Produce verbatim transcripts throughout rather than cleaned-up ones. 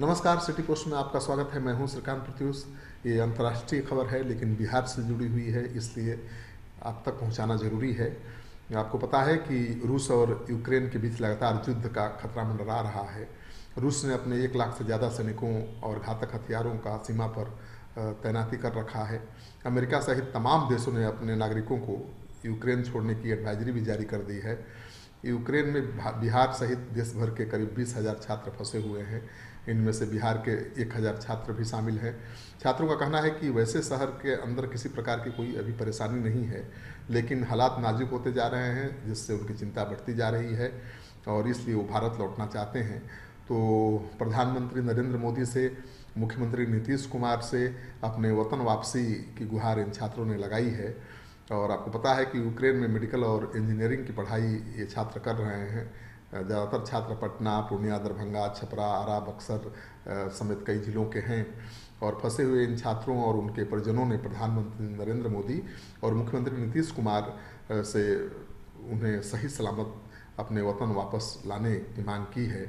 नमस्कार, city post में आपका स्वागत है। मैं हूं श्रीकांत प्रत्युष। ये अंतर्राष्ट्रीय खबर है लेकिन बिहार से जुड़ी हुई है, इसलिए आप तक पहुंचाना ज़रूरी है। आपको पता है कि रूस और यूक्रेन के बीच लगातार युद्ध का खतरा मंडरा रहा है। रूस ने अपने एक लाख से ज़्यादा सैनिकों और घातक हथियारों का सीमा पर तैनाती कर रखा है। अमेरिका सहित तमाम देशों ने अपने नागरिकों को यूक्रेन छोड़ने की एडवाइजरी भी जारी कर दी है। यूक्रेन में बिहार सहित देश भर के करीब बीस हज़ार छात्र फंसे हुए हैं। इनमें से बिहार के एक हज़ार छात्र भी शामिल हैं। छात्रों का कहना है कि वैसे शहर के अंदर किसी प्रकार की कोई अभी परेशानी नहीं है, लेकिन हालात नाजुक होते जा रहे हैं, जिससे उनकी चिंता बढ़ती जा रही है और इसलिए वो भारत लौटना चाहते हैं। तो प्रधानमंत्री नरेंद्र मोदी से, मुख्यमंत्री नीतीश कुमार से अपने वतन वापसी की गुहार इन छात्रों ने लगाई है। और आपको पता है कि यूक्रेन में मेडिकल और इंजीनियरिंग की पढ़ाई ये छात्र कर रहे हैं। ज़्यादातर छात्र पटना, पूर्णिया, दरभंगा, छपरा, आरा, बक्सर समेत कई जिलों के हैं। और फंसे हुए इन छात्रों और उनके परिजनों ने प्रधानमंत्री नरेंद्र मोदी और मुख्यमंत्री नीतीश कुमार से उन्हें सही सलामत अपने वतन वापस लाने की मांग की है।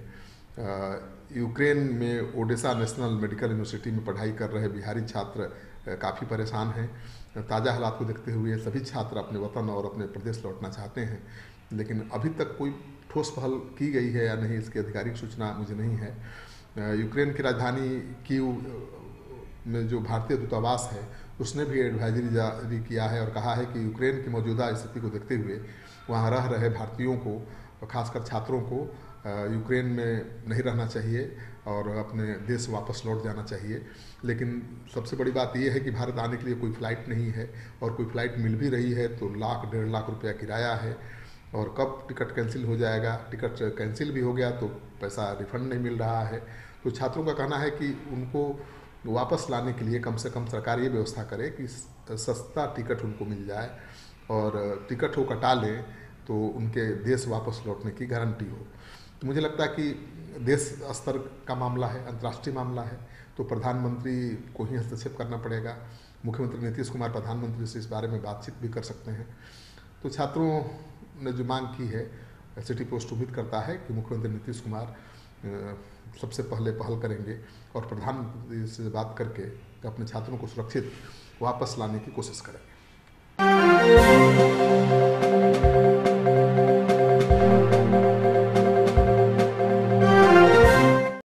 यूक्रेन में ओडेसा नेशनल मेडिकल यूनिवर्सिटी में पढ़ाई कर रहे बिहारी छात्र काफ़ी परेशान हैं। ताज़ा हालात को देखते हुए सभी छात्र अपने वतन और अपने प्रदेश लौटना चाहते हैं, लेकिन अभी तक कोई ठोस पहल की गई है या नहीं, इसकी आधिकारिक सूचना मुझे नहीं है। यूक्रेन की राजधानी कीव में जो भारतीय दूतावास है उसने भी एडवाइजरी जारी किया है और कहा है कि यूक्रेन की मौजूदा स्थिति को देखते हुए वहाँ रह रहे भारतीयों को, खासकर छात्रों को, यूक्रेन में नहीं रहना चाहिए और अपने देश वापस लौट जाना चाहिए। लेकिन सबसे बड़ी बात यह है कि भारत आने के लिए कोई फ़्लाइट नहीं है, और कोई फ़्लाइट मिल भी रही है तो लाख डेढ़ लाख रुपया किराया है, और कब टिकट कैंसिल हो जाएगा, टिकट कैंसिल भी हो गया तो पैसा रिफंड नहीं मिल रहा है। तो छात्रों का कहना है कि उनको वापस लाने के लिए कम से कम सरकार ये व्यवस्था करे कि सस्ता टिकट उनको मिल जाए, और टिकट वो कटा लें तो उनके देश वापस लौटने की गारंटी हो। तो मुझे लगता है कि देश स्तर का मामला है, अंतर्राष्ट्रीय मामला है, तो प्रधानमंत्री को ही हस्तक्षेप करना पड़ेगा। मुख्यमंत्री नीतीश कुमार प्रधानमंत्री से इस बारे में बातचीत भी कर सकते हैं। तो छात्रों ने जो मांग की है, सिटी पोस्ट उम्मीद करता है कि मुख्यमंत्री नीतीश कुमार सबसे पहले पहल करेंगे और प्रधानमंत्री से बात करके अपने छात्रों को सुरक्षित वापस लाने की कोशिश करेंगे।